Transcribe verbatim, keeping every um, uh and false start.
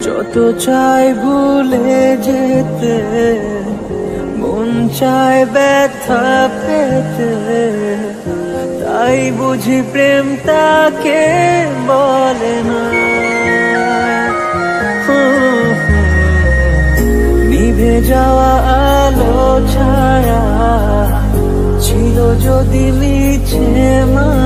যত চাই ভুলে যেতে, মন চায় ব্যথা পেতে, তাই বুঝি প্রেম তাকে বলে না। নিভে যাওয়া আলো ছায়া ছিল যদি মিছে মা